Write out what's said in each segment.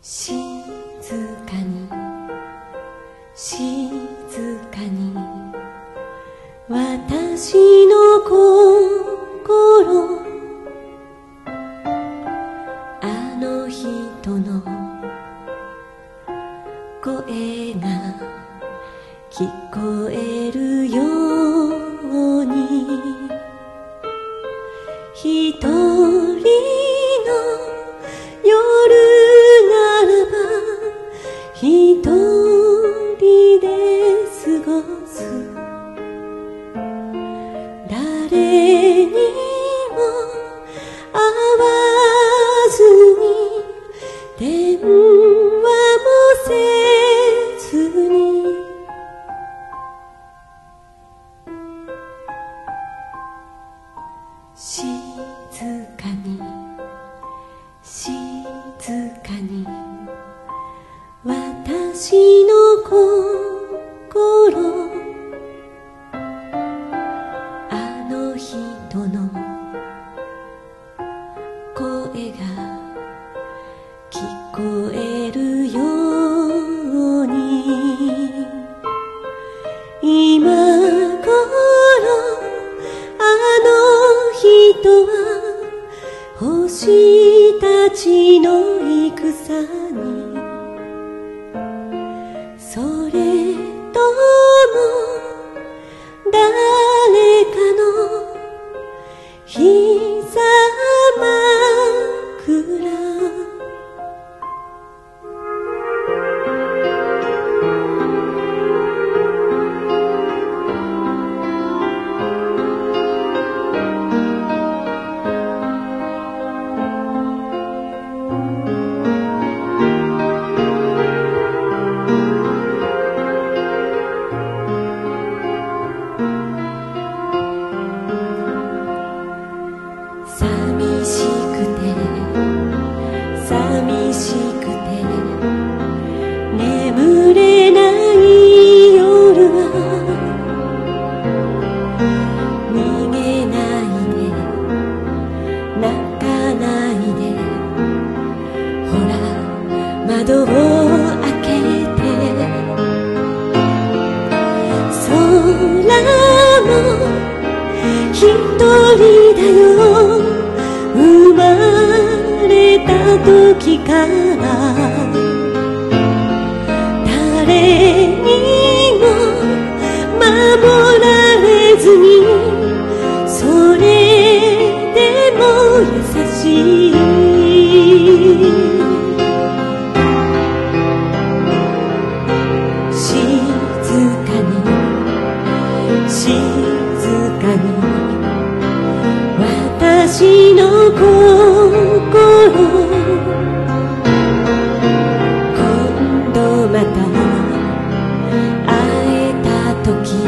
静かに静かに私の心、あの人の声が聞こえるように、一人の夜ならば一人で過ごす、誰にも会わずに電話もせずに、静かに静かに私の心、あの人の声が聞こえるように、今頃あの人は星たちの戦に、それとも誰かの膝枕、寂しくて眠れない夜は、逃げないで泣かないで、ほら窓を開けて、空も一人だよ、生まれた時から誰にも守られずに、それでも優しい、静かに静かに私の心、今度また会えた時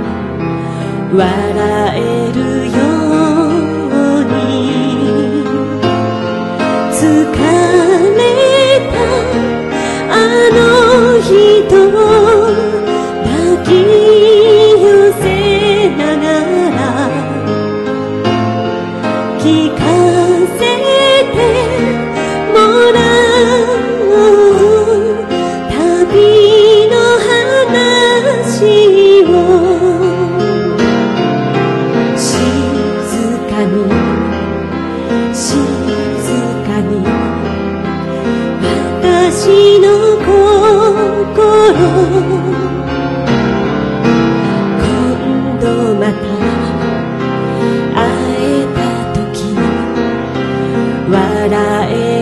笑えるように、疲れたあの人を抱き寄せながら聞かせてもらう、旅の話を、静かに静かに私の心、今度また笑え